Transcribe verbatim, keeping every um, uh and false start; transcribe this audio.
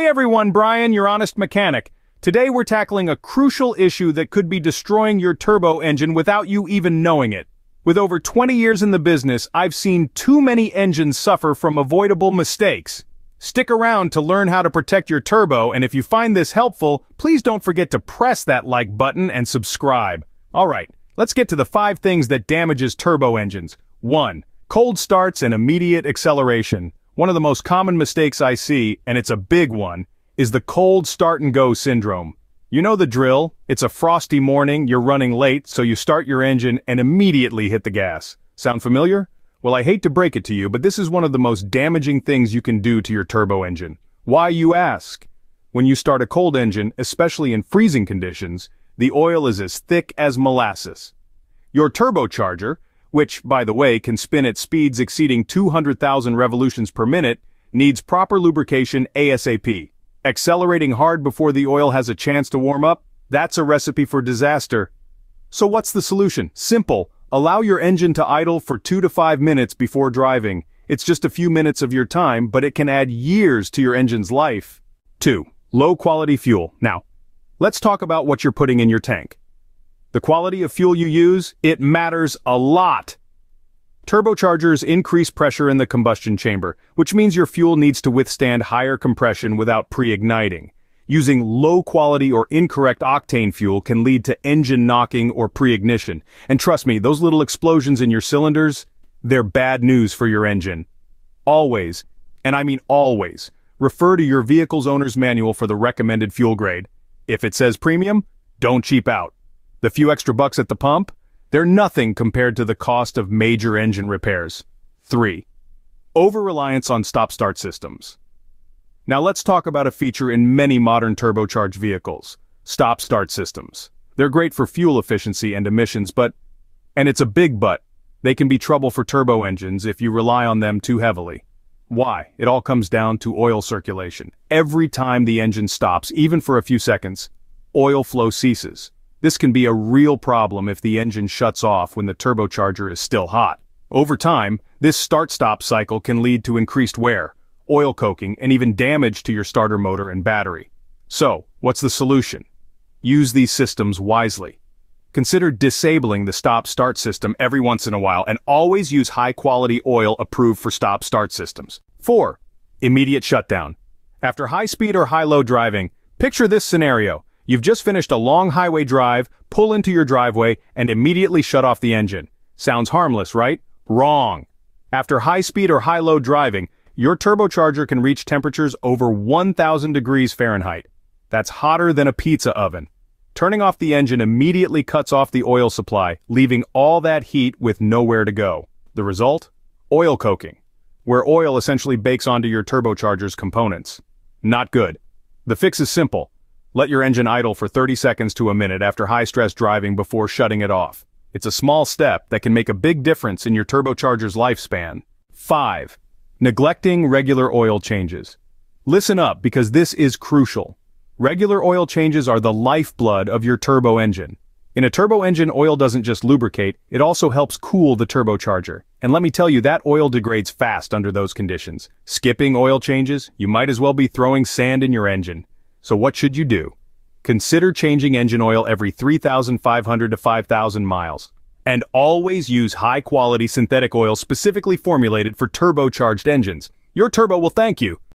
Hey everyone, Brian, your honest mechanic. Today we're tackling a crucial issue that could be destroying your turbo engine without you even knowing it. With over twenty years in the business, I've seen too many engines suffer from avoidable mistakes. Stick around to learn how to protect your turbo, and if you find this helpful, please don't forget to press that like button and subscribe. Alright, let's get to the five things that damages turbo engines. one. Cold starts and immediate acceleration. One of the most common mistakes I see, and it's a big one, is the cold start and go syndrome. You know the drill. It's a frosty morning, you're running late, so you start your engine and immediately hit the gas. Sound familiar? Well, I hate to break it to you, but this is one of the most damaging things you can do to your turbo engine. Why, you ask? When you start a cold engine, especially in freezing conditions, the oil is as thick as molasses. Your turbocharger, which, by the way, can spin at speeds exceeding two hundred thousand revolutions per minute, needs proper lubrication ASAP. Accelerating hard before the oil has a chance to warm up? That's a recipe for disaster. So what's the solution? Simple. Allow your engine to idle for two to five minutes before driving. It's just a few minutes of your time, but it can add years to your engine's life. two. Low-quality fuel. Now, let's talk about what you're putting in your tank. The quality of fuel you use, it matters a lot. Turbochargers increase pressure in the combustion chamber, which means your fuel needs to withstand higher compression without pre-igniting. Using low-quality or incorrect octane fuel can lead to engine knocking or pre-ignition. And trust me, those little explosions in your cylinders, they're bad news for your engine. Always, and I mean always, refer to your vehicle's owner's manual for the recommended fuel grade. If it says premium, don't cheap out. The few extra bucks at the pump? They're nothing compared to the cost of major engine repairs. three. Over-reliance on stop-start systems. Now let's talk about a feature in many modern turbocharged vehicles. Stop-start systems. They're great for fuel efficiency and emissions, but, and it's a big but, they can be trouble for turbo engines if you rely on them too heavily. Why? It all comes down to oil circulation. Every time the engine stops, even for a few seconds, oil flow ceases. This can be a real problem if the engine shuts off when the turbocharger is still hot. Over time, this start-stop cycle can lead to increased wear, oil coking, and even damage to your starter motor and battery. So, what's the solution? Use these systems wisely. Consider disabling the stop-start system every once in a while and always use high-quality oil approved for stop-start systems. four. Immediate shutdown. After high-speed or high-low driving, picture this scenario. You've just finished a long highway drive, pull into your driveway, and immediately shut off the engine. Sounds harmless, right? Wrong. After high-speed or high-low driving, your turbocharger can reach temperatures over one thousand degrees Fahrenheit. That's hotter than a pizza oven. Turning off the engine immediately cuts off the oil supply, leaving all that heat with nowhere to go. The result? Oil coking, where oil essentially bakes onto your turbocharger's components. Not good. The fix is simple. Let your engine idle for thirty seconds to a minute after high-stress driving before shutting it off. It's a small step that can make a big difference in your turbocharger's lifespan. five. Neglecting regular oil changes. Listen up, because this is crucial. Regular oil changes are the lifeblood of your turbo engine. In a turbo engine, oil doesn't just lubricate, it also helps cool the turbocharger. And let me tell you, that oil degrades fast under those conditions. Skipping oil changes, you might as well be throwing sand in your engine. So what should you do? Consider changing engine oil every three thousand five hundred to five thousand miles. And always use high-quality synthetic oil specifically formulated for turbocharged engines. Your turbo will thank you.